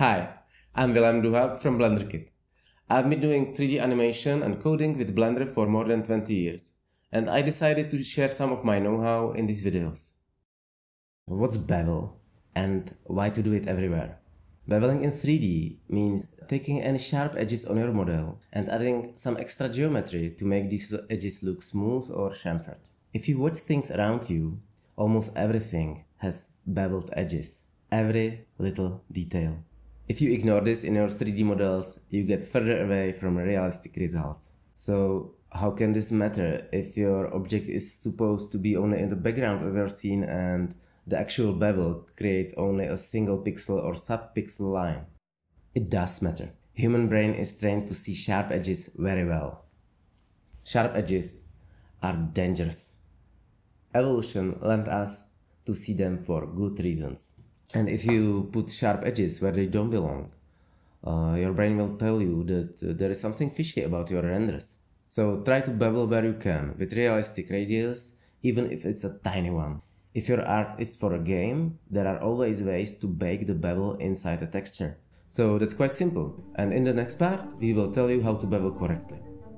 Hi, I'm Vilém Duha from BlenderKit. I've been doing 3D animation and coding with Blender for more than 20 years, and I decided to share some of my know-how in these videos. What's bevel, and why to do it everywhere? Beveling in 3D means taking any sharp edges on your model and adding some extra geometry to make these edges look smooth or chamfered. If you watch things around you, almost everything has beveled edges, every little detail. If you ignore this in your 3D models, you get further away from realistic results. So how can this matter if your object is supposed to be only in the background of your scene and the actual bevel creates only a single pixel or sub-pixel line? It does matter. Human brain is trained to see sharp edges very well. Sharp edges are dangerous. Evolution learned us to see them for good reasons. And if you put sharp edges where they don't belong, your brain will tell you that there is something fishy about your renders. So try to bevel where you can, with realistic radius, even if it's a tiny one. If your art is for a game, there are always ways to bake the bevel inside a texture. So that's quite simple, and in the next part we will tell you how to bevel correctly.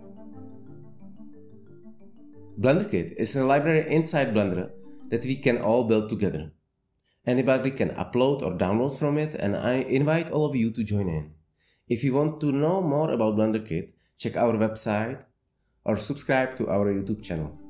BlenderKit is a library inside Blender that we can all build together. Anybody can upload or download from it, and I invite all of you to join in. If you want to know more about BlenderKit, check our website or subscribe to our YouTube channel.